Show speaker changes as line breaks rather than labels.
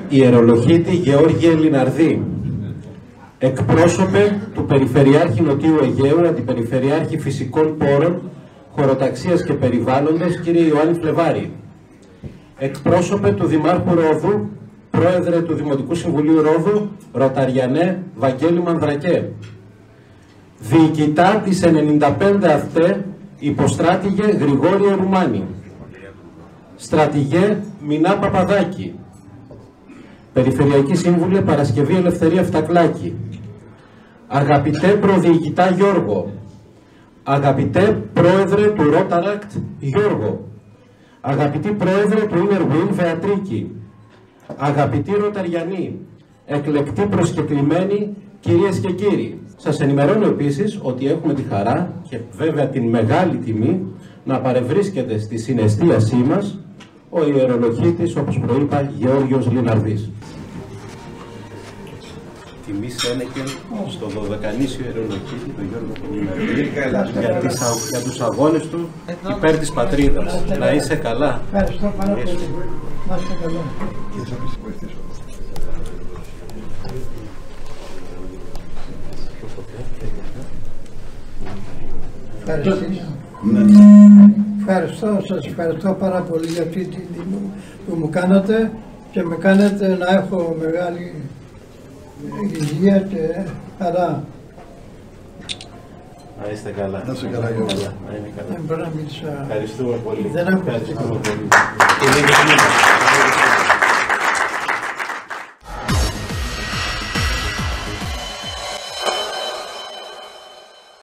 Ιερολογήτη Γεώργιε Λιναρδή, εκπρόσωπε του Περιφερειάρχη Νοτιού Αιγαίου, Αντιπεριφερειάρχη Φυσικών Πόρων, Χωροταξίας και Περιβάλλοντος, κύριε Ιωάννη Φλεβάρη, εκπρόσωπε του Δημάρχου Ρόδου, πρόεδρε του Δημοτικού Συμβουλίου Ρόδου, Ροταριανέ Βαγγέλη Μανδρακέ, διοικητά της 95 ΑΦΤΕ, υποστράτηγε Γρηγόριε Ρουμάνη, στρατηγέ Μινά Παπαδάκη, Περιφερειακή Σύμβουλε Παρασκευή Ελευθερία Φτακλάκη, αγαπητέ προδιοικητά Γιώργο, αγαπητέ πρόεδρε του Ρόταρακτ Γιώργο, αγαπητή πρόεδρε του Inner Wing Βεατρίκη, αγαπητοί Ροταριανοί, εκλεκτοί προσκεκλημένοι, κυρίες και κύριοι. Σας ενημερώνω επίσης ότι έχουμε τη χαρά και βέβαια την μεγάλη τιμή να παρευρίσκεται στη συναισθίασή μας ο ιερολογήτης, όπως προείπα, Γεώργιος Λιναρδής. Τιμή Σένεκεν στο Δωδεκανήσιο ιερολογήτη, τον Γιώργο Λιναρδή, για τους αγώνες του υπέρ της πατρίδας. Να είσαι καλά.
Ευχαριστώ πάρα πολύ. Να είστε καλά. Σας ευχαριστώ πάρα πολύ για αυτή τη τιμή που μου κάνατε και με κάνετε να έχω μεγάλη υγεία και χαρά.
Να είστε καλά.
Να είστε καλά, Γιώργο.
Δεν μπορώ να μιλήσω.
Ευχαριστούμε πολύ.
Δεν ακούστηκα.
Ευχαριστούμε πολύ.